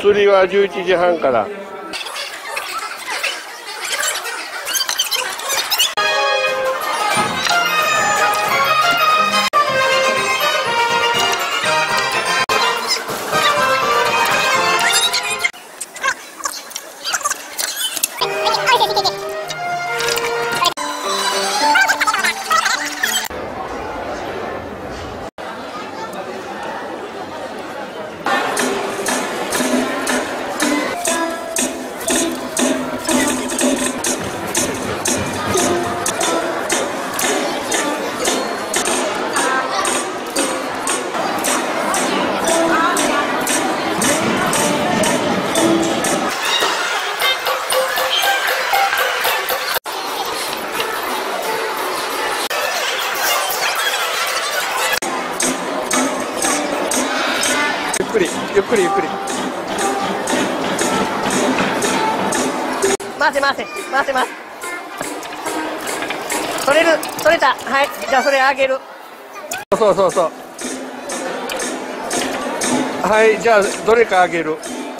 釣りは11時半から。ゆっくりゆっくり。回せ回せ回せ回せ。取れる、取れた。はい、じゃあそれあげる。そうそうそう。はい、じゃあどれかあげる。待て待て。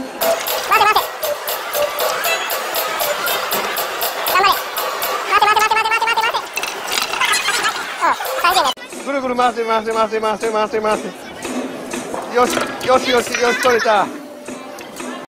頑張れ。待て待て待て待て待て待て待て。ぐるぐる回せ回せ回せ回せ回せ回せ。よしよしよしよし、取れた。